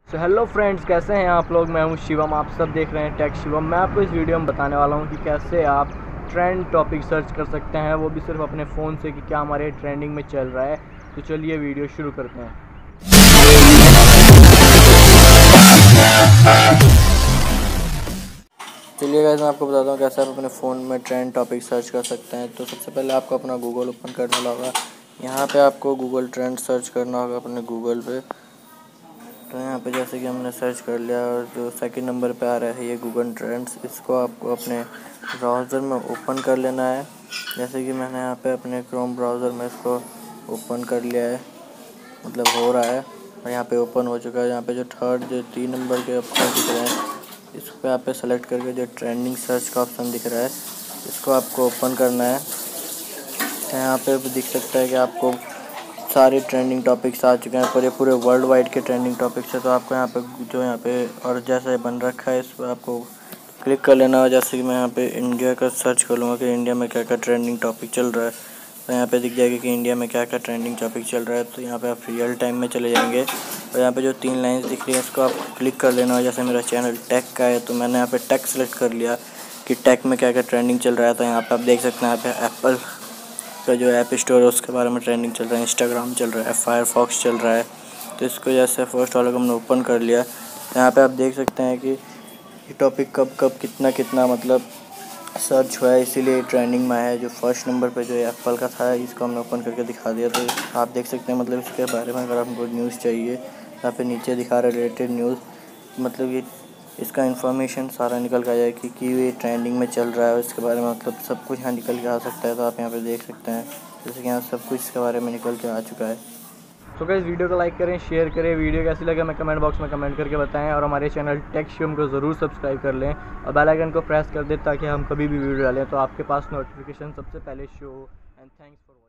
So hello friends, कैसे हैं आप लोग। मैं हूं शिवम, आप सब देख रहे हैं टेक शिवम। मैं आपको इस वीडियो में बताने वाला हूं कि कैसे आप ट्रेंड टॉपिक सर्च कर सकते हैं, वो भी सिर्फ अपने फ़ोन से, कि क्या हमारे ट्रेंडिंग में चल रहा है। तो चलिए वीडियो शुरू करते हैं। चलिए गाइस, मैं आपको बताता हूँ कैसे आप अपने फ़ोन में ट्रेंड टॉपिक सर्च कर सकते हैं। तो सबसे पहले आपको अपना गूगल ओपन करना होगा। यहाँ पे आपको गूगल ट्रेंड सर्च करना होगा अपने गूगल पे। तो यहाँ पे जैसे कि हमने सर्च कर लिया, और जो सेकंड नंबर पे आ रहा है ये गूगल ट्रेंड्स, इसको आपको अपने ब्राउज़र में ओपन कर लेना है। जैसे कि मैंने यहाँ पे अपने क्रोम ब्राउज़र में इसको ओपन कर लिया है, मतलब हो रहा है, और यहाँ पे ओपन हो चुका है। यहाँ पे जो जो 3 नंबर के ऑप्शन दिख रहे हैं, इस पर यहाँ पे सेलेक्ट करके जो ट्रेंडिंग सर्च का ऑप्शन दिख रहा है, इसको आपको ओपन करना है। यहाँ पे दिख सकता है कि आपको सारे ट्रेंडिंग टॉपिक्स आ चुके हैं, पर ये पूरे वर्ल्ड वाइड के ट्रेंडिंग टॉपिक्स है। तो आपको यहाँ पे और जैसे बन रखा है, इस पर आपको क्लिक कर लेना है। जैसे कि मैं यहाँ पे इंडिया का सर्च कर लूँगा कि इंडिया में क्या क्या ट्रेंडिंग टॉपिक चल रहा है, तो यहाँ पे दिख जाएगा कि इंडिया में क्या क्या ट्रेंडिंग टॉपिक चल रहा है। तो यहाँ पे आप रियल टाइम में चले जाएंगे, और यहाँ पे जो 3 लाइन्स दिख रही है, इसको आप क्लिक कर लेना है। जैसे मेरा चैनल टेक का है, तो मैंने यहाँ पे टेक सेलेक्ट कर लिया कि टेक में क्या क्या ट्रेंडिंग चल रहा है। तो यहाँ पर आप देख सकते हैं, यहाँ पे एप्पल का जो ऐप स्टोर है उसके बारे में ट्रेंडिंग चल रहा है, इंस्टाग्राम चल रहा है, फायरफॉक्स चल रहा है। तो इसको जैसे फर्स्ट वाले को हमने ओपन कर लिया। यहाँ पे आप देख सकते हैं कि ये टॉपिक कब कब कितना कितना मतलब सर्च हुआ है, इसीलिए ट्रेंडिंग में आया है। जो फर्स्ट नंबर पे जो एप्पल का था, इसको हमने ओपन करके दिखा दिया। तो आप देख सकते हैं, मतलब इसके बारे में अगर आपको न्यूज़ चाहिए, यहाँ पे नीचे दिखा रहा है रिलेटेड न्यूज़, मतलब ये इसका इन्फॉर्मेशन सारा निकल के आ जाए कि ये ट्रेंडिंग में चल रहा है, इसके बारे में मतलब सब कुछ यहाँ निकल के आ सकता है। तो आप यहाँ पे देख सकते हैं, जैसे कि यहाँ सब कुछ इसके बारे में निकल के आ चुका है। तो गाइस, वीडियो को लाइक करें, शेयर करें। वीडियो कैसी लगे मैं कमेंट बॉक्स में कमेंट करके बताएं, और हमारे चैनल टेक शिवम को ज़रूर सब्सक्राइब कर लें और बेल आइकन को प्रेस कर दें, ताकि हम कभी भी वीडियो डालें तो आपके पास नोटिफिकेशन सबसे पहले शो हो। And thanks for